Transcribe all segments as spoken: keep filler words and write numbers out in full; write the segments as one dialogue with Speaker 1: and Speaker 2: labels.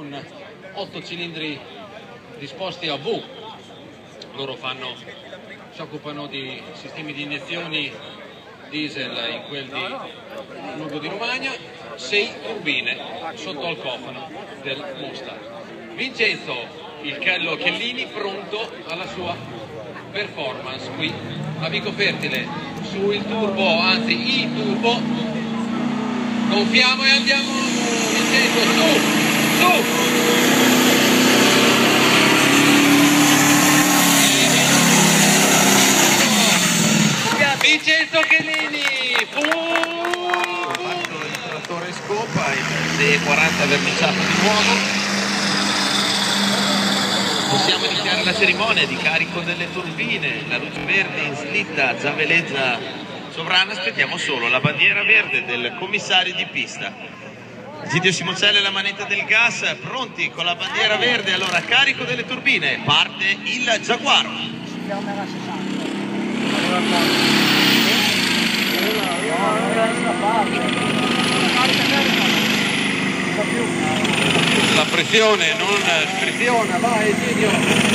Speaker 1: con otto cilindri disposti a V. Loro fanno, si occupano di sistemi di iniezioni diesel in quel di Lugo di Romagna, sei turbine sotto al cofano del Mustang. Vincenzo il Kello Chellini pronto alla sua performance qui a Vico Fertile sul turbo, anzi i turbo. Gonfiamo e andiamo, Vincenzo, su, su! Vincenzo Chellini, fu!
Speaker 2: Il trattore scopa, il sei e quaranta verniciato di nuovo. Possiamo iniziare la cerimonia di carico delle turbine, la luce verde in slitta già veleggia sovrana, aspettiamo solo la bandiera verde del commissario di pista. Egidio Simoncelli e la manetta del gas, pronti con la bandiera verde, allora carico delle turbine, parte il Giaguaro.
Speaker 1: La pressione non spriziona, vai Egidio!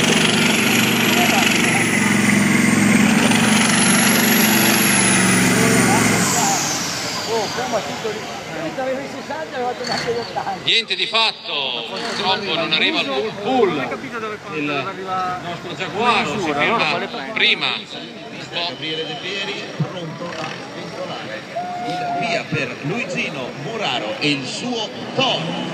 Speaker 1: Niente di fatto, purtroppo non arriva il full full. Il nostro Giaguaro si ferma prima.
Speaker 2: Gabriele De Pieri pronto a sventolare il via per Luigino Muraro e il suo Thor.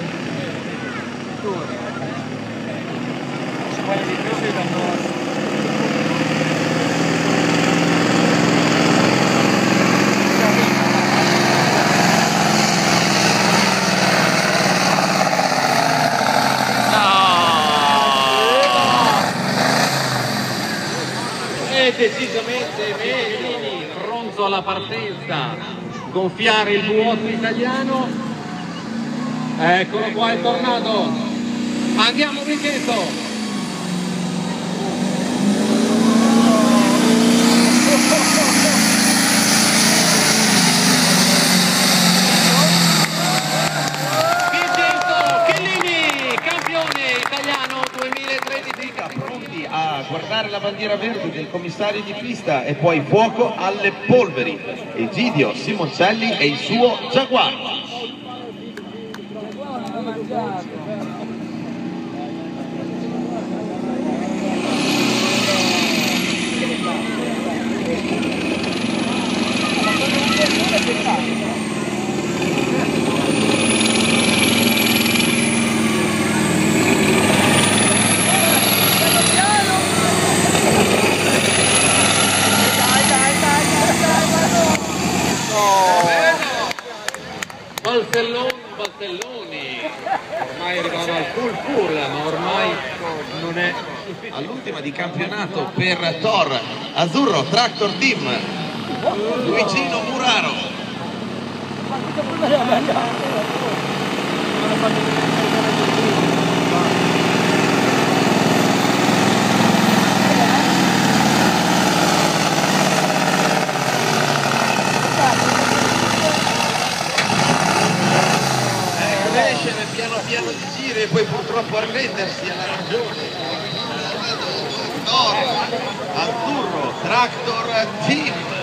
Speaker 1: E decisamente Chellini pronto alla partenza, gonfiare il V otto italiano, eccolo qua il Tornado, andiamo Vincenzo!
Speaker 2: Pronti a guardare la bandiera verde del commissario di pista e poi fuoco alle polveri. Egidio Simoncelli e il suo Giaguaro.
Speaker 1: Baltelloni, Baltelloni, ormai arrivava al full full, ma ormai non è.
Speaker 2: All'ultima di campionato per Thor Azzurro Tractor Team, Luigino Muraro. Piano piano di giri e poi purtroppo arrendersi alla ragione. Thor Azzurro Tractor Team.